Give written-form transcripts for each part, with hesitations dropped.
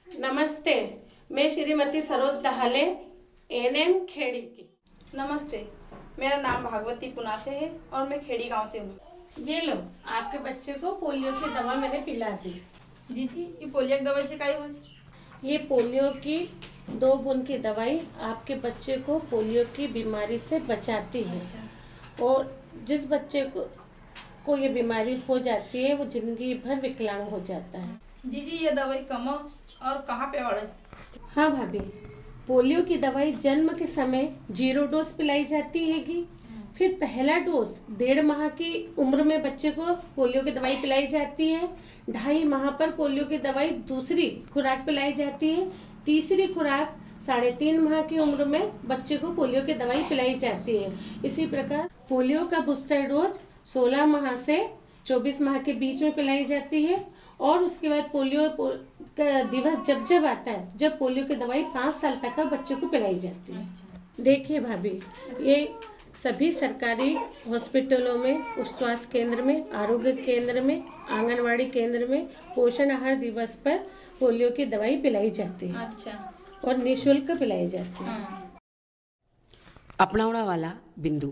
नमस्ते, मैं श्रीमती सरोज डहाले, एएनएम खेड़ी की। नमस्ते, मेरा नाम भागवती पुनासे है और मैं खेड़ी गांव से हूँ। ये लो, आपके बच्चे को पोलियो की दवा मैंने पिला दी। जी, ये पोलियो की दवाई से काई हो? ये पोलियो की 2 बूंद की दवाई आपके बच्चे को पोलियो की बीमारी से बचाती है। और जिस बच्चे को ये बीमारी हो जाती है वो जिंदगी भर विकलांग हो जाता है। जी, ये दवाई कम और कहाँ पे और? हाँ भाभी, पोलियो की दवाई जन्म के समय 0 डोज पिलाई जाती हैगी। फिर पहला डोज 1.5 माह की उम्र में बच्चे को पोलियो की दवाई पिलाई जाती है। 2.5 माह पर पोलियो की दवाई दूसरी खुराक पिलाई जाती है। तीसरी खुराक 3.5 माह की उम्र में बच्चे को पोलियो की दवाई पिलाई जाती है। इसी प्रकार पोलियो का बूस्टर डोज 16 माह से 24 माह के बीच में पिलाई जाती है। और उसके बाद पोलियो का दिवस जब आता है, जब पोलियो की दवाई 5 साल तक का बच्चे को पिलाई जाती है। देखिए भाभी, ये सभी सरकारी हॉस्पिटलों में, उप स्वास्थ्य केंद्र में, आरोग्य केंद्र में, आंगनवाड़ी केंद्र में पोषण आहार दिवस पर पोलियो की दवाई पिलाई जाती है। और निःशुल्क पिलाई जाती है। अपनावणावाला बिंदु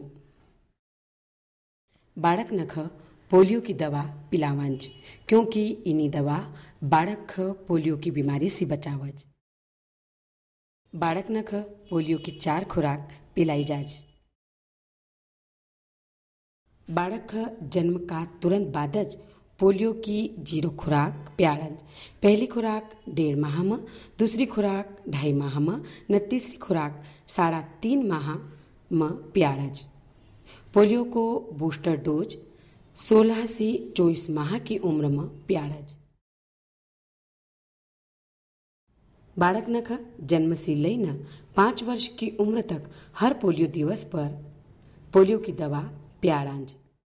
बाळक नख पोलियो की दवा पिलावंज, क्योंकि इनी दवा बाळक पोलियो की बीमारी से बचावज। बाळक नख पोलियो की 4 खुराक पिलाई जाज। बाळक जन्म का तुरंत बादज पोलियो की 0 खुराक प्यारज। पहली खुराक 1.5 माह में, दूसरी खुराक 2.5 माह में न तीसरी खुराक 3.5 माह में प्यारज। पोलियो को बूस्टर डोज 16 से 24 माह की उम्र में प्यारज। बाळक नख जन्म से लेना 5 वर्ष की उम्र तक हर पोलियो दिवस पर पोलियो की दवा प्यारांज।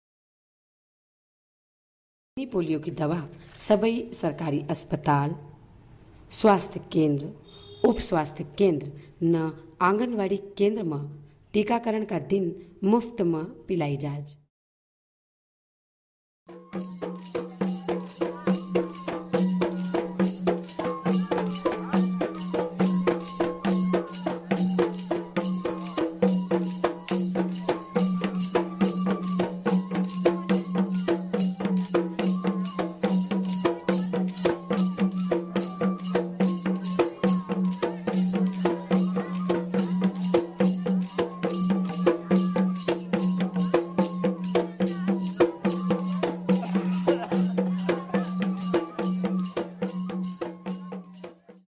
पोलियो की दवा सभी सरकारी अस्पताल, स्वास्थ्य केंद्र, उप स्वास्थ्य केंद्र न आंगनवाड़ी केंद्र में टीकाकरण का दिन मुफ्त में पिलाई जाज।